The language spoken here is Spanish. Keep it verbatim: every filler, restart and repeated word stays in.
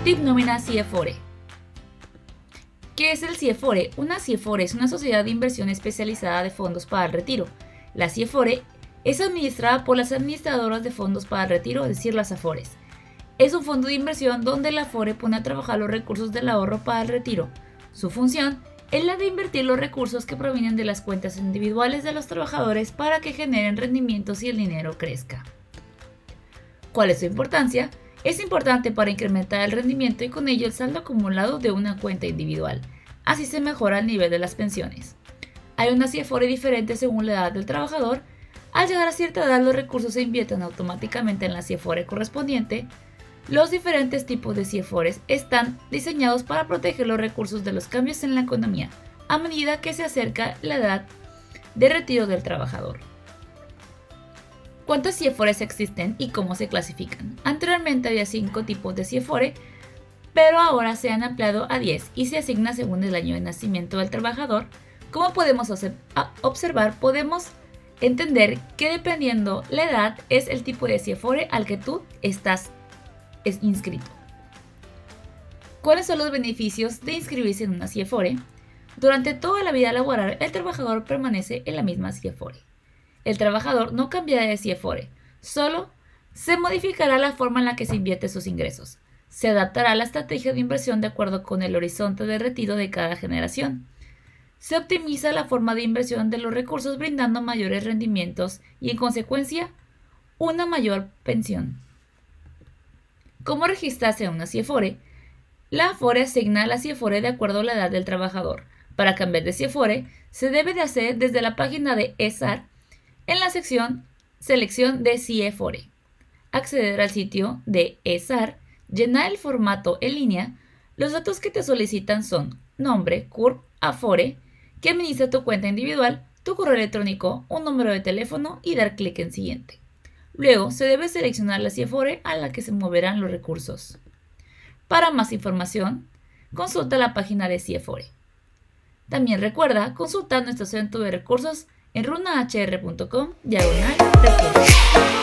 Tip nómina CIEFORE. ¿Qué es el CIEFORE? Una CIEFORE es una sociedad de inversión especializada de fondos para el retiro. La CIEFORE es administrada por las administradoras de fondos para el retiro, es decir, las AFORES. Es un fondo de inversión donde la AFORE pone a trabajar los recursos del ahorro para el retiro. Su función es la de invertir los recursos que provienen de las cuentas individuales de los trabajadores para que generen rendimientos y el dinero crezca. ¿Cuál es su importancia? Es importante para incrementar el rendimiento y con ello el saldo acumulado de una cuenta individual. Así se mejora el nivel de las pensiones. Hay una CIEFORE diferente según la edad del trabajador. Al llegar a cierta edad, los recursos se invierten automáticamente en la CIEFORE correspondiente. Los diferentes tipos de CIEFORES están diseñados para proteger los recursos de los cambios en la economía a medida que se acerca la edad de retiro del trabajador. ¿Cuántas CIEFORES existen y cómo se clasifican? Anteriormente había cinco tipos de CIEFORE, pero ahora se han ampliado a diez y se asigna según el año de nacimiento del trabajador. Como podemos observar, podemos entender que dependiendo la edad es el tipo de CIEFORE al que tú estás inscrito. ¿Cuáles son los beneficios de inscribirse en una CIEFORE? Durante toda la vida laboral, el trabajador permanece en la misma CIEFORE. El trabajador no cambiará de CIEFORE, solo se modificará la forma en la que se invierte sus ingresos. Se adaptará a la estrategia de inversión de acuerdo con el horizonte de retiro de cada generación. Se optimiza la forma de inversión de los recursos brindando mayores rendimientos y, en consecuencia, una mayor pensión. ¿Cómo registrarse en una CIEFORE? La AFORE asigna a la CIEFORE de acuerdo a la edad del trabajador. Para cambiar de CIEFORE, se debe de hacer desde la página de ESAR en la sección Selección de CIEFORE. Acceder al sitio de ESAR, llenar el formato en línea. Los datos que te solicitan son nombre, C U R P, AFORE, que administra tu cuenta individual, tu correo electrónico, un número de teléfono y dar clic en Siguiente. Luego se debe seleccionar la CIEFORE a la que se moverán los recursos. Para más información, consulta la página de CIEFORE. También recuerda consultar nuestro centro de recursos en runahr punto com diagonal recursos.